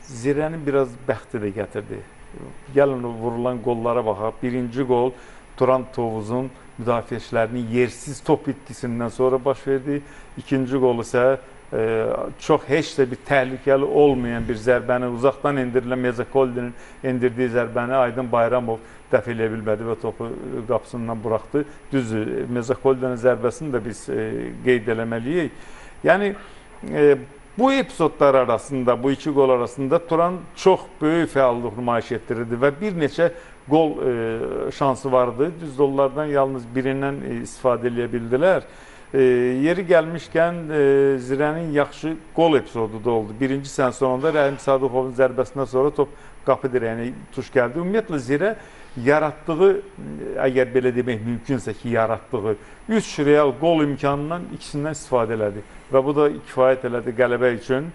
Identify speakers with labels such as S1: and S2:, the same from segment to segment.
S1: Zirənin biraz bəxti də gətirdi. Gəlin vurulan qollara baxaq. Birinci qol Turan Tovuzun müdafiəçilərinin yersiz top itkisindən sonra baş verdi. İkinci qol isə çox heç də bir təhlükəli olmayan bir zərbəni, uzaqdan endirilən Mezakoldinin endirdiyi zərbəni Aydın Bayramov dəf eləyə bilmədi və topu qapısından buraxdı. Düzdür, Mezakoldinin zərbəsini də biz qeyd eləməliyik. Yəni, bu epizodlar arasında, bu iki qol arasında Turan çox böyük fəallıq nümayiş etdirirdi və bir neçə qol şansı vardı. Düzdür, onlardan yalnız birindən istifadə eləyə bildilər. Yeri gəlmişkən Zirənin yaxşı qol epizodu da oldu. Birinci sən sonunda Rəhim Sadıqovun zərbəsindən sonra top qapı dirəyinə tuş gəldi. Ümumiyyətlə Zirə yaratdığı, əgər belə demək mümkünsə ki, yaratdığı 3 real qol imkanından ikisindən istifadə elədi. Və bu da kifayət elədi qələbə üçün.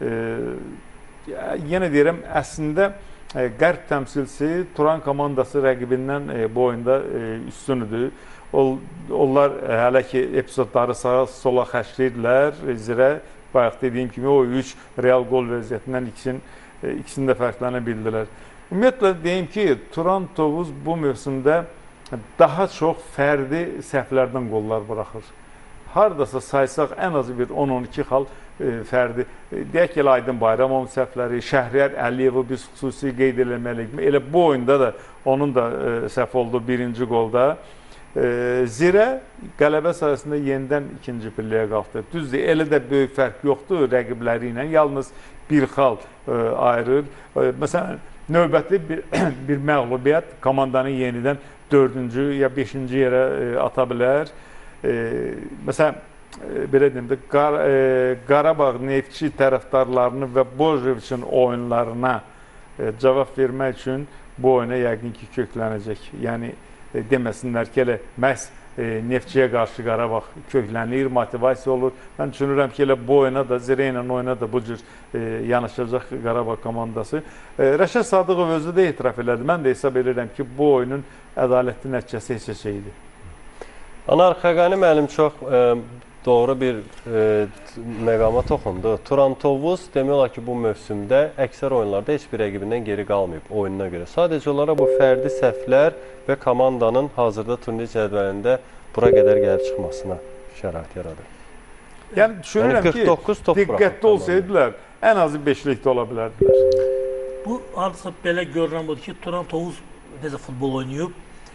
S1: Yenə deyirəm, əslində Qərb təmsilçisi Turan komandası rəqibindən bu oyunda üstünüdür. Onlar hələ ki epizodları sağa sola xərcləyirdilər. Zirə, bayaq dediyim kimi, o 3 real qol vəziyyətindən ikisini də fərqlənə bildilər. Ümumiyyətlə deyim ki, Turan Tovuz bu mövsümdə daha çox fərdi səhvlərdən qollar buraxır. Haradasa saysaq ən azı bir 10-12 xal fərdi. Deyək ki, Aydın Bayramovun səhvləri, Şəhriyar Əliyevi biz xüsusi qeyd eləməliyik. Elə bu oyunda da onun da səhv oldu birinci qolda. Zirə qələbə sayəsində yenidən ikinci pilləyə qalxdı. Düzdür, elə də böyük fərq yoxdur rəqibləri ilə. Yalnız bir xal ayırır. Məsələn, növbəti bir məğlubiyyət komandanı yenidən 4-cü ya 5-ci yerə ata bilər. Məsələn, belə deyim də, Qarabağ Neftçi tərəfdarlarını və Bojoviçin oyunlarına cavab vermək üçün bu oyuna yəqin ki, köklənəcək. Yəni, deməsinlər ki, elə məhz Neftçiyə qarşı Qarabağ köklənir, motivasiya olur. Mən düşünürəm ki, elə bu oyuna da, Zirə ilə oyuna da bu cür yanaşacaq Qarabağ komandası. Rəşad Sadıqov özü də etiraf elədi. Mən də hesab edirəm ki, bu oyunun ədalətli nəticəsi heç idi.
S2: Anar Xəqani müəllim çox doğru bir məqama toxundu. Turan Tovuz demək olar ki, bu mövsümdə əksər oyunlarda heç bir rəqibindən geri qalmayıb oyununa görə. Sadəcə olaraq bu fərdi səhvlər və komandanın hazırda turnir cədvəlində bura qədər gəlib çıxmasına şərait yaradır.
S1: Yəni düşünürəm ki, diqqətli olsaydılar, ən azı 5-likdə ola bilərdilər.
S3: Bu, hardasa belə görünən budur ki, Turan Tovuz necə futbol oynayıb,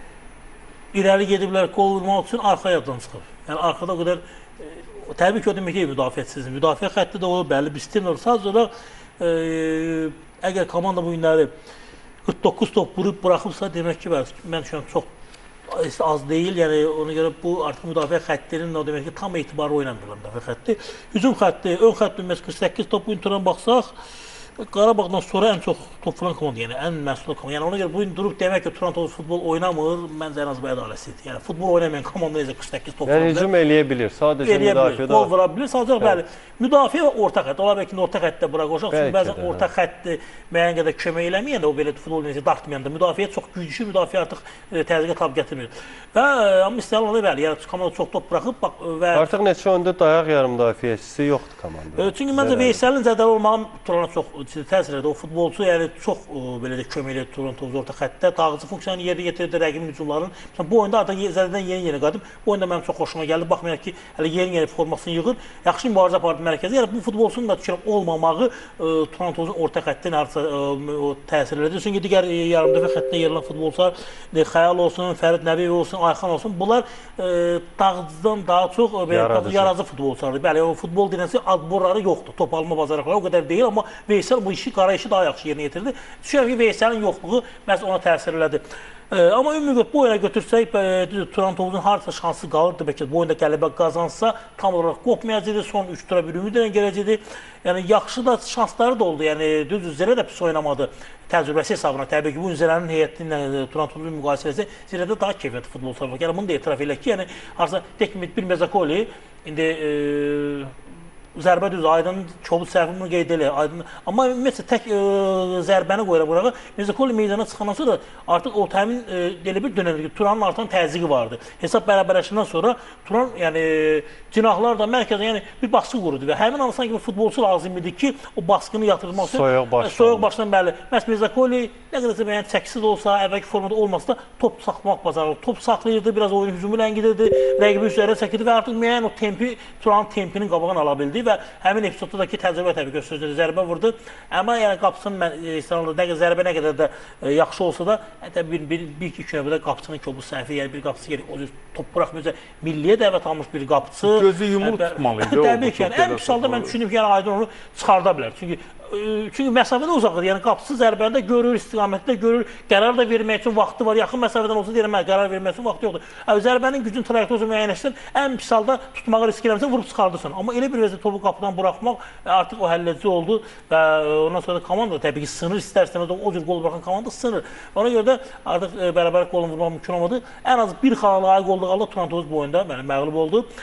S3: irəli gediblər, qol vurmaq üçün arxa yardan çıxır. Yəni, arxada o qədər, təbii ki, o demək ki, müdafiəçisizdir. Müdafiə xətti də olur, bəlli bir sistem olur. Sadəcə olaraq, əgər komanda bu günləri 49 top vurub buraxıbsa, demək ki, mən düşünürəm, çox az deyil. Yəni, ona görə bu artıq müdafiə xəttinin, o demək ki, tam etibarı oynamırlar müdafiə xətti. Hücum xətti, ön xətti 48 top bu gün Turan baxsaq, Qarabağdan sonra ən çox top vuran komanda, yəni ən məsul komanda. Yəni ona görə bu gün durub demək ki, Turan Tovuz futbol oynamır, məncə ən az bu ədaləsidir. Yəni futbol oynamayan komanda necə 48 top vura bilər?
S2: Yəni hücum eləyə bilir, sadəcə müdafiədə.
S3: Gol vura bilir, sadəcə bəli. Müdafiə və orta xətt. Ola bilər ki, orta xəttdə buraxacaq. Çünki bəzən orta xətti müəyyən qədər kömək eləməyəndə, o belə futbol necə dartmayanda müdafiə çox güclü, müdafiə artıq təzyiqə tab gətirmir. Və amma istəyirəm ona bəli, yəni komanda çox top buraxıb və
S2: artıq neçə oyunda dayaq yarım müdafiəçisi yoxdur komandada.
S3: Çünki məncə Veyselin zədəli olmağı Turana çox təsir edir. O futbolçu yəni çox belə də kömək edir Turan Tovuz orta xəttdə. Dağıcı funksiyanı yerinə yetirdi rəqibin hücumlarının. Məsələn, bu oyunda artıq zədədən yeni-yeni qayıdıb. Bu oyunda mənim çox xoşuma gəldi. Baxmayaraq ki, hələ yeni-yeni formasını yığır. Yaxşı mübarizə apardı mərkəzdə. Yəni bu futbolçunun da düşünürəm olmamağı Turan Tovuzun orta xəttinin artıq təsir edir. Çünki digər yarımdəfə xəttində yeridən futbolçular Xəyal olsun, Fərid Nəbiyev olsun, Ayxan olsun. Bunlar dağıcıdan daha çox yaradıcı futbolçulardır. Bəli, o futbol dinəsi adborları yoxdur. Top alma bacarıqları o qədər deyil, amma Veysel bu işi, qara işi daha yaxşı yerinə yetirdi. Düşünürəm ki, Veyselin yoxluğu məhz ona təsir elədi. Amma ümumi bu oyuna götürsək, Turan Tovuzun harca şansı qalırdı. Bəlkə bu oyunda qələbə qazansa, tam olaraq qopmayacaqdı, son 3 tura bir ümidlə gələcəkdi. Yəni, yaxşı da şansları da oldu. Yəni, düzdür, Zirə də pis oynamadı təcrübəsi hesabına. Təbii ki, bu Zirənin heyəti ilə Turan Tovuzun müqayisəsi Zirədə daha keyfiyyətli futbolçular var. Yəni, bunu da etiraf elək ki, yəni, harca tek bir Mezakoli, indi zərbə düz Aydın kobud səhvini qeyd edir. Aydın amma ümumiyyətlə tək zərbəni qoyur bura. Mirzakoğlu meydana çıxandan sonra artıq o təmin elə bir dönəmdə ki, Turanın artan təzyiqi vardı. Hesab bərabərləşəndən sonra Turan yəni cinahlar da mərkəzə yəni bir baskı qurdu və həmin an sanki bir futbolçu lazım idi ki, o baskını yatırmaq üçün soyuq başdan bəli. Məhz Mirzakoğlu nə qədərsə yəni çəkisiz olsa, əvvəlki formada olmasa da top saxlamaq bacarırdı. Top saxlayırdı, biraz oyunu hücumu ləngidirdi, rəqibi üzərə çəkirdi və artıq müəyyən o tempi, Turanın tempinin qabağını ala bildi və həmin epizodda təcrübə təbii göstərdi, zərbə vurdu. Amma yəni qapısının zərbə nə qədər də yaxşı olsa da, hətta bir-iki növbədə qapıçının kobud səhvi, yəni bir qapıçı o cür top buraxmayacaq, milliyə dəvət almış bir qapıçı.
S1: Gözü yumulu tutmalıydı.
S3: Təbii ki, yəni ən pis halda mən düşündüm ki, yəni Aydın onu çıxarda bilər. Çünki məsafədə uzaqdır. Yəni qapıçı zərbəndə görür, istiqamətdə görür, qərar da vermək üçün vaxtı var. Yaxın məsafədən olsa deyirəm, qərar vermək üçün vaxtı yoxdur. Zərbənin gücün trayektoriyasını müəyyənləşdirən ən pis halda tutmağa risk eləmirsən, vurub çıxardırsan. Amma elə bir vəziyyətdə topu qapıdan buraxmaq artıq o həlledici oldu və ondan sonra da komanda təbii ki, sınır istər-istəməz o cür qol buraxan komanda sınır. Ona görə də artıq bərabər qolun vurmaq mümkün olmadı. Ən az bir xala layiq olduğu halda Turan Tovuz bu oyunda məğlub oldu.